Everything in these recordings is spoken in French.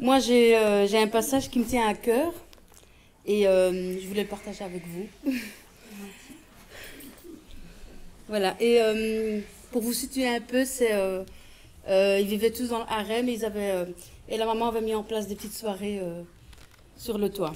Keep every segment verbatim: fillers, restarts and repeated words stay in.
Moi, j'ai euh, j'ai un passage qui me tient à cœur et euh, je voulais le partager avec vous. Voilà, et euh, pour vous situer un peu, c'est euh, euh, ils vivaient tous dans le harem et, ils avaient, euh, et la maman avait mis en place des petites soirées euh, sur le toit.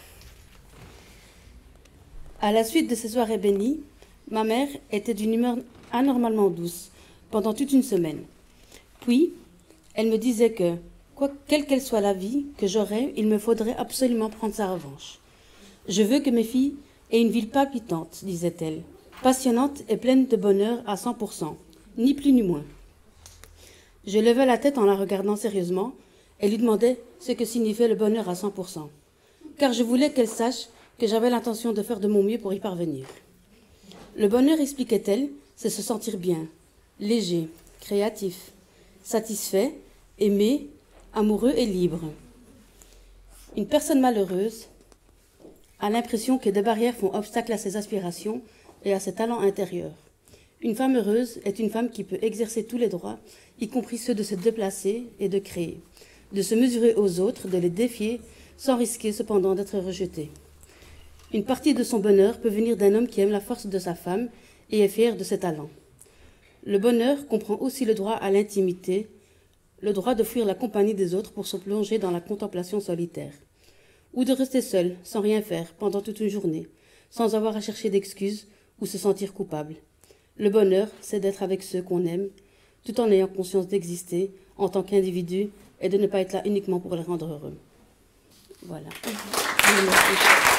À la suite de ces soirées bénies, ma mère était d'une humeur anormalement douce pendant toute une semaine. Puis, elle me disait que, quoi, quelle qu'elle soit la vie que j'aurais, il me faudrait absolument prendre sa revanche. Je veux que mes filles aient une vie palpitante, disait-elle, passionnante et pleine de bonheur à cent pour cent, ni plus ni moins. Je levai la tête en la regardant sérieusement et lui demandai ce que signifiait le bonheur à cent pour cent, car je voulais qu'elle sache que j'avais l'intention de faire de mon mieux pour y parvenir. Le bonheur, expliquait-elle, c'est se sentir bien, léger, créatif, satisfait, aimé, amoureux et libre. Une personne malheureuse a l'impression que des barrières font obstacle à ses aspirations et à ses talents intérieurs. Une femme heureuse est une femme qui peut exercer tous les droits, y compris ceux de se déplacer et de créer, de se mesurer aux autres, de les défier, sans risquer cependant d'être rejetée. Une partie de son bonheur peut venir d'un homme qui aime la force de sa femme et est fier de ses talents. Le bonheur comprend aussi le droit à l'intimité, le droit de fuir la compagnie des autres pour se plonger dans la contemplation solitaire, ou de rester seul, sans rien faire, pendant toute une journée, sans avoir à chercher d'excuses ou se sentir coupable. Le bonheur, c'est d'être avec ceux qu'on aime, tout en ayant conscience d'exister en tant qu'individu et de ne pas être là uniquement pour les rendre heureux. Voilà. Merci.